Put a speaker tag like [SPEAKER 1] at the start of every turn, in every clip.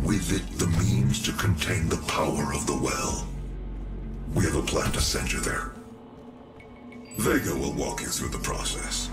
[SPEAKER 1] With it, the means to contain the power of the well. We have a plan to send you there. Vega will walk you through the process.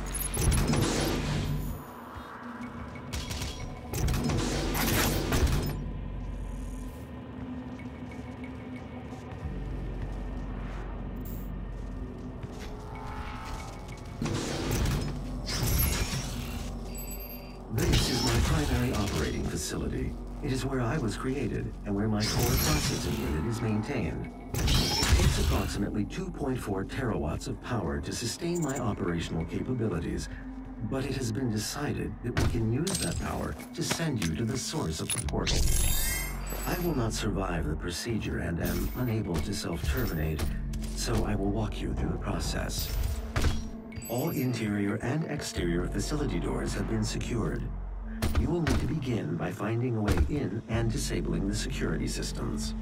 [SPEAKER 2] This is my primary operating facility. It is where I was created and where my core processing unit is maintained. It takes approximately 2.4 terawatts of power to sustain my operational capabilities, but it has been decided that we can use that power to send you to the source of the portal. I will not survive the procedure and am unable to self-terminate, so I will walk you through the process. All interior and exterior facility doors have been secured. You will need to begin by finding a way in and disabling the security systems.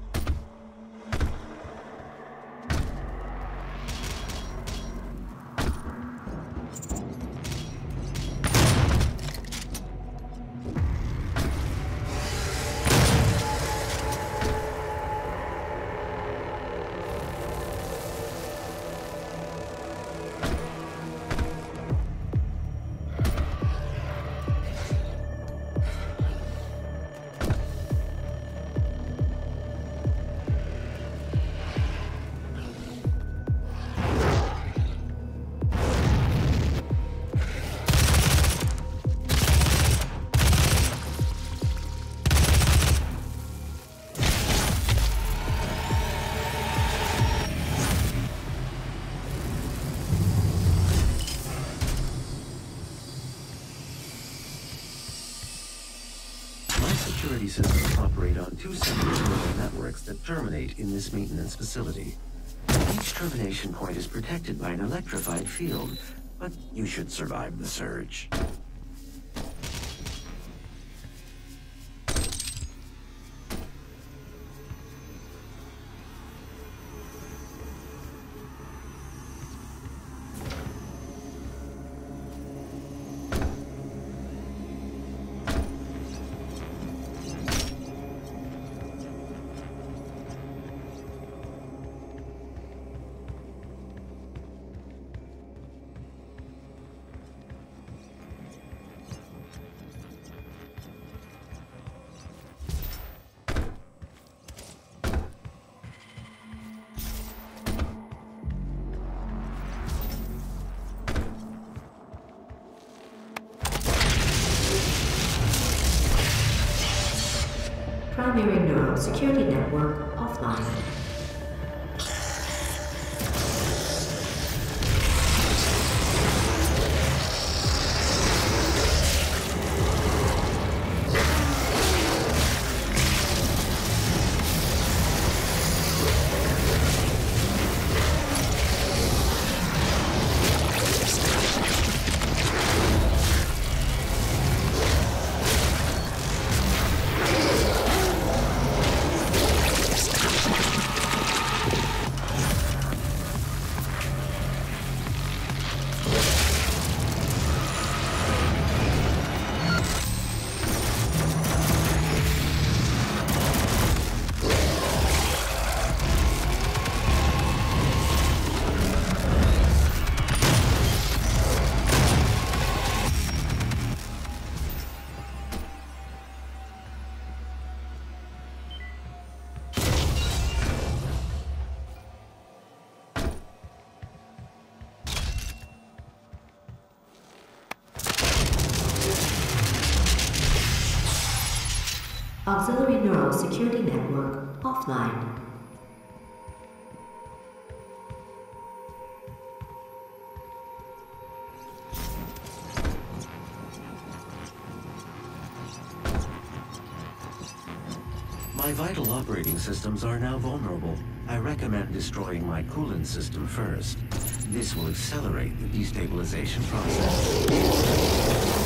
[SPEAKER 2] Security systems operate on two separate neural networks that terminate in this maintenance facility. Each termination point is protected by an electrified field, but you should survive the surge.
[SPEAKER 3] Primary neural security network offline. Auxiliary neural security network offline.
[SPEAKER 2] My vital operating systems are now vulnerable. I recommend destroying my coolant system first. This will accelerate the destabilization process.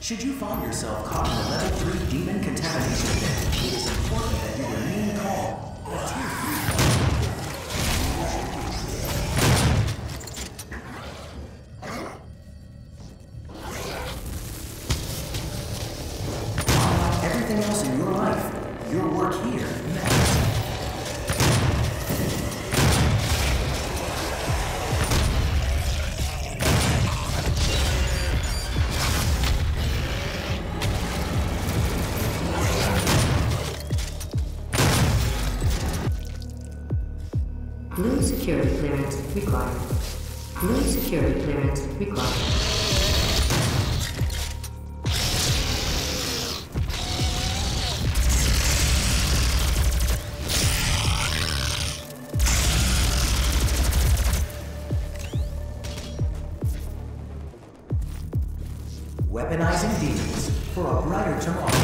[SPEAKER 4] Should you find yourself caught in a level 3 demon contamination event, it is important that you remain calm. A tier 3. Unlike everything else in your life, your work here matters.
[SPEAKER 3] Blue security clearance required. Blue security clearance required.
[SPEAKER 4] Weaponizing demons for a brighter tomorrow.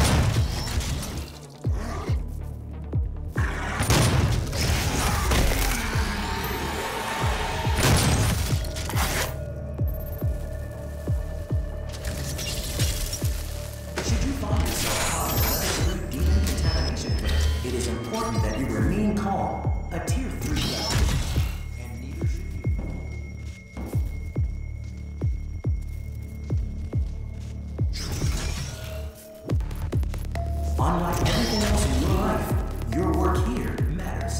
[SPEAKER 4] It is important that you remain calm. A tier 3 level. And neither should you. Unlike everything else in your life, your work here matters.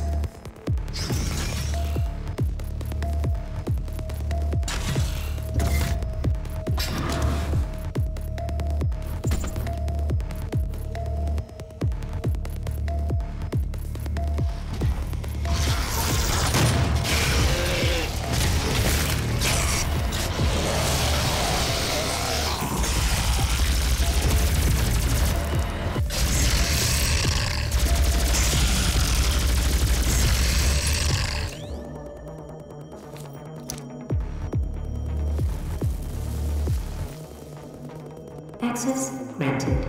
[SPEAKER 3] Access granted.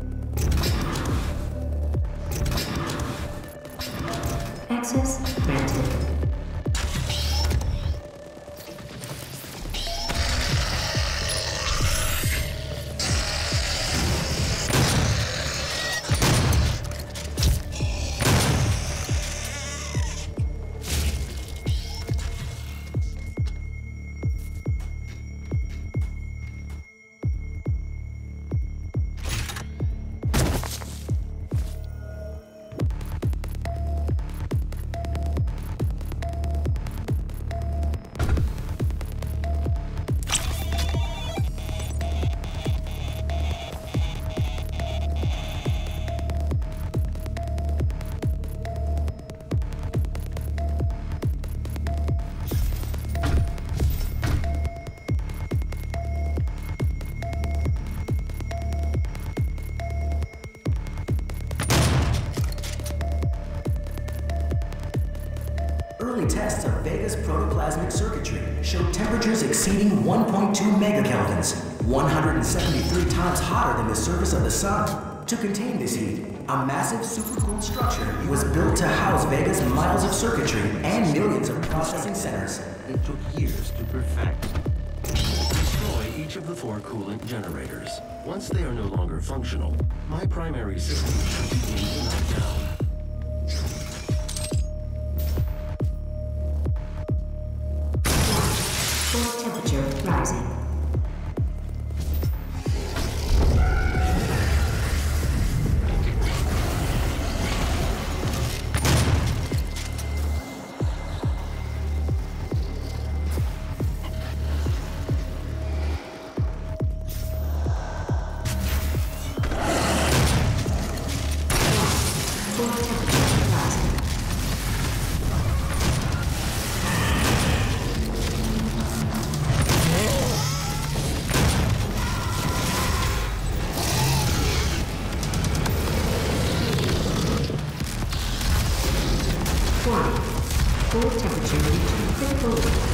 [SPEAKER 3] Access granted.
[SPEAKER 4] Early tests of Vega's protoplasmic circuitry showed temperatures exceeding 1.2 megakelvins, 173 times hotter than the surface of the sun. To contain this heat, a massive supercooled structure was built to house Vega's miles of circuitry and millions of processing centers.
[SPEAKER 2] It took years to perfect. Destroy each of the 4 coolant generators. Once they are no longer functional, my primary system should begin to melt down.
[SPEAKER 3] Core temperature rising. Core temperature rising. Warning. Core temperature reaching critical levels.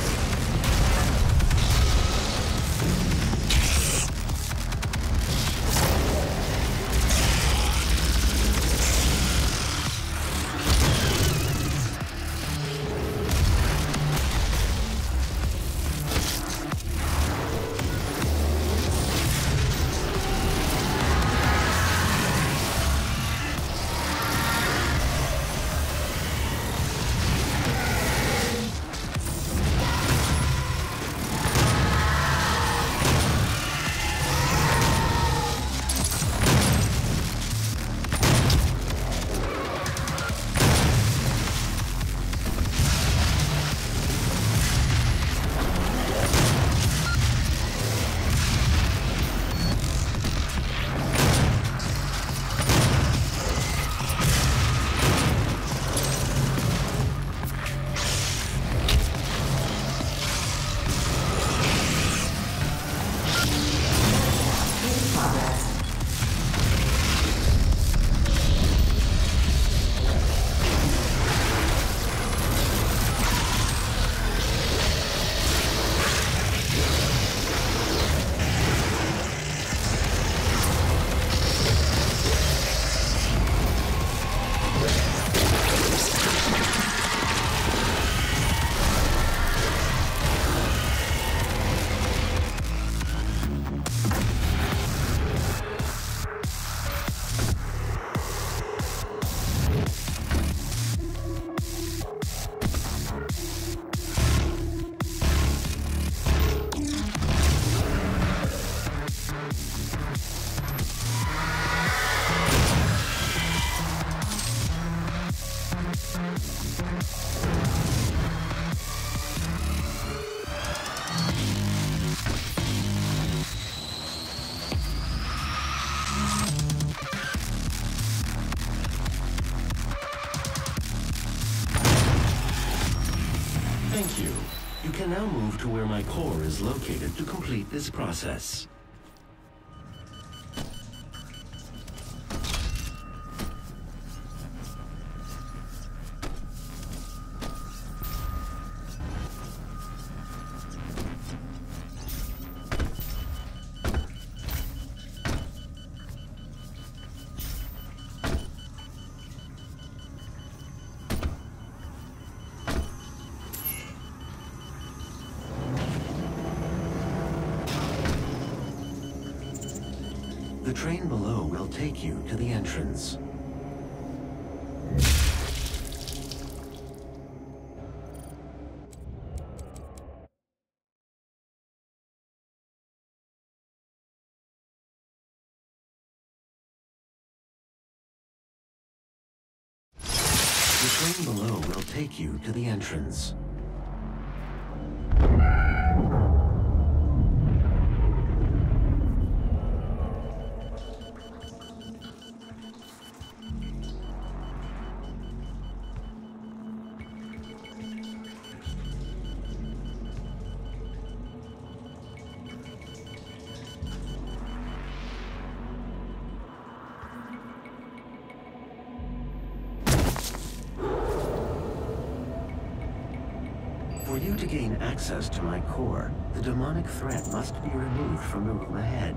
[SPEAKER 2] Thank you. You can now move to where my core is located to complete this process. The train below will take you to the entrance. The train below will take you to the entrance. For you to gain access to my core, the demonic threat must be removed from the room ahead.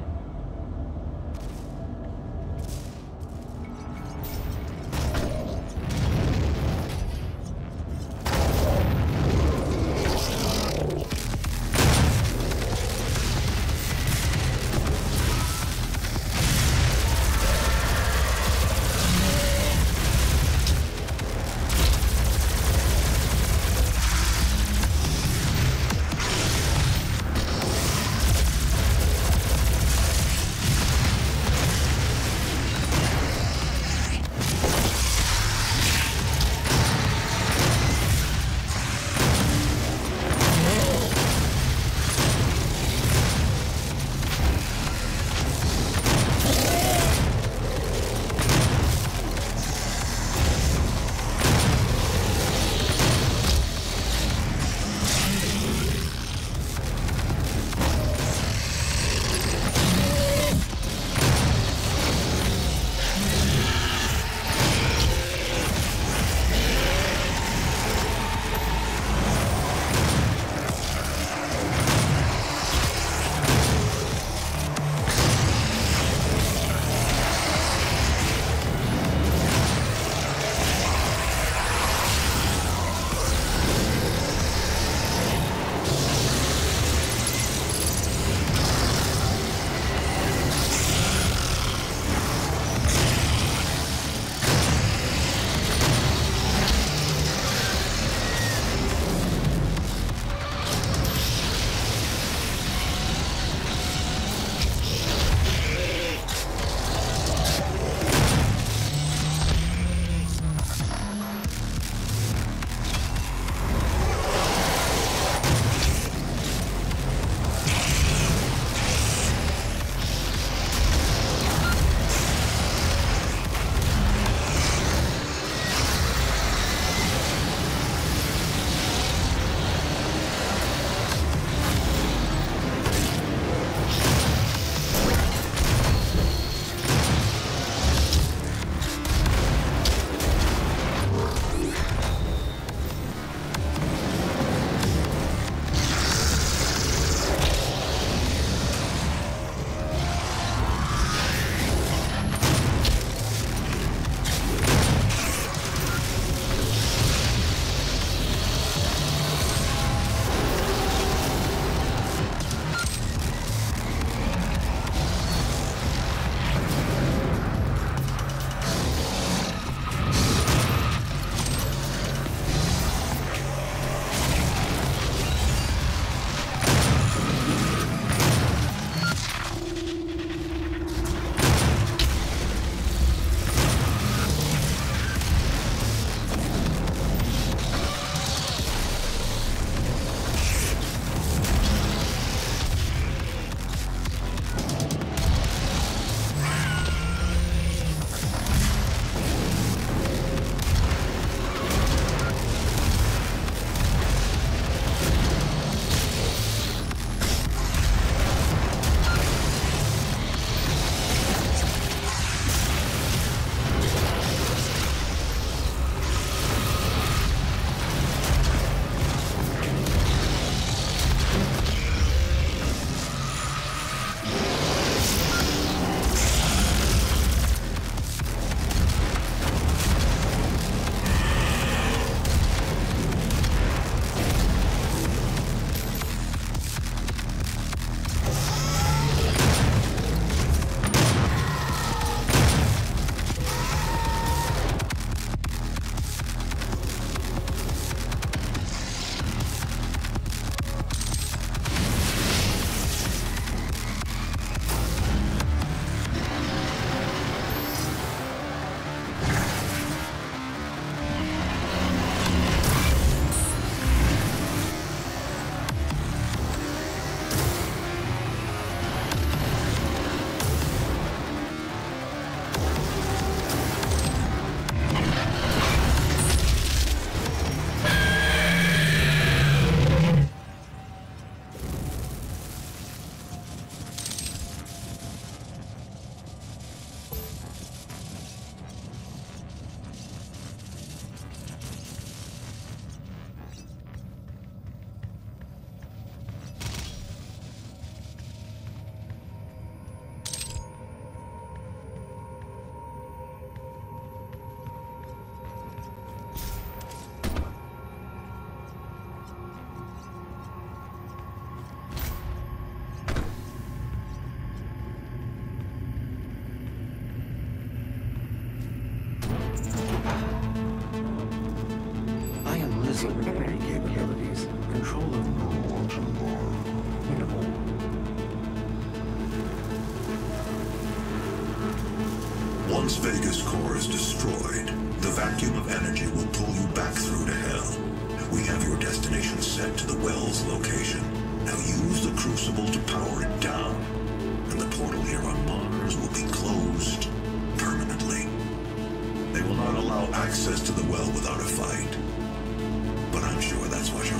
[SPEAKER 1] Once Vega's core is destroyed, the vacuum of energy will pull you back through to hell. We have your destination set to the well's location. Now use the crucible to power it down, and the portal here on Mars will be closed permanently. They will not allow access to the well without a fight. But I'm sure that's what you're